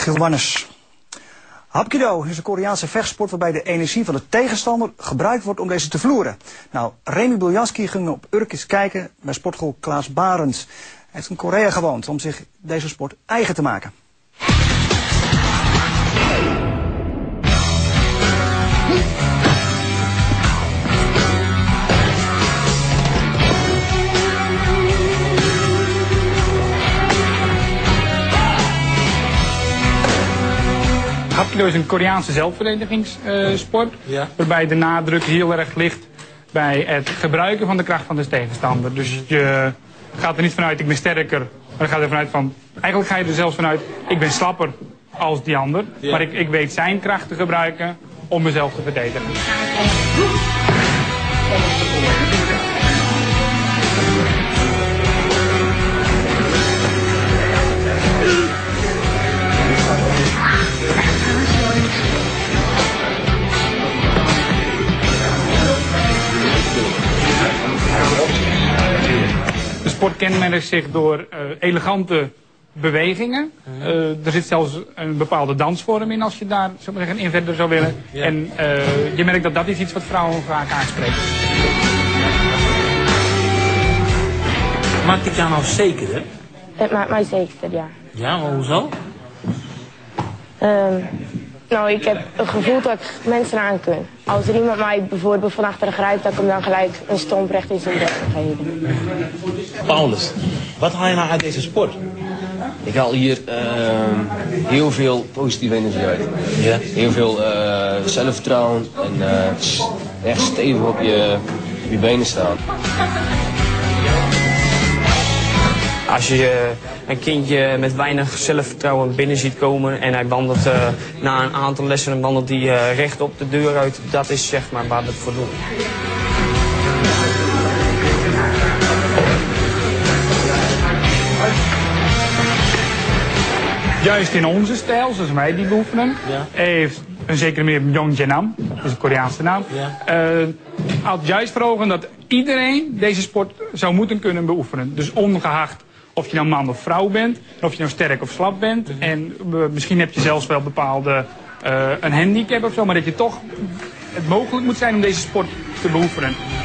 Giel Warners. Hapkido is een Koreaanse vechtsport waarbij de energie van de tegenstander gebruikt wordt om deze te vloeren. Nou, Remy Biljanski ging op Urk kijken bij sportschool Klaas Barends. Hij heeft in Korea gewoond om zich deze sport eigen te maken. Hapkido is een Koreaanse zelfverdedigingssport, waarbij de nadruk heel erg ligt bij het gebruiken van de kracht van de tegenstander. Dus je gaat er niet vanuit ik ben sterker, maar je gaat er vanuit van, eigenlijk ga je er zelfs vanuit ik ben slapper als die ander, maar ik weet zijn kracht te gebruiken om mezelf te verdedigen. De sport kenmerkt zich door elegante bewegingen. Er zit zelfs een bepaalde dansvorm in als je daar in verder zou willen. Ja. En je merkt dat dat is iets wat vrouwen vaak aanspreekt. Maakt dit jou nou zekerder? Het maakt mij zekerder, ja. Ja, maar hoezo? Nou, ik heb het gevoel dat ik mensen aan kan. Als er iemand mij bijvoorbeeld van achteren grijpt, dat ik hem dan gelijk een stomp recht in zijn bek kan geven. Paulus, wat haal je nou uit deze sport? Ik haal hier heel veel positieve energie uit. Ja. Heel veel zelfvertrouwen en echt stevig op je benen staan. Als je een kindje met weinig zelfvertrouwen binnen ziet komen en hij wandelt na een aantal lessen wandelt hij rechtop de deur uit, dat is zeg maar waar we het voor doen. Juist in onze stijl, zoals wij die beoefenen, heeft een zekere meneer Byung-Jae-nam, dat is een Koreaanse naam, had juist voor ogen dat iedereen deze sport zou moeten kunnen beoefenen. Dus ongeacht of je nou man of vrouw bent, of je nou sterk of slap bent. En misschien heb je zelfs wel bepaalde een handicap of zo, maar dat je toch het mogelijk moet zijn om deze sport te beoefenen.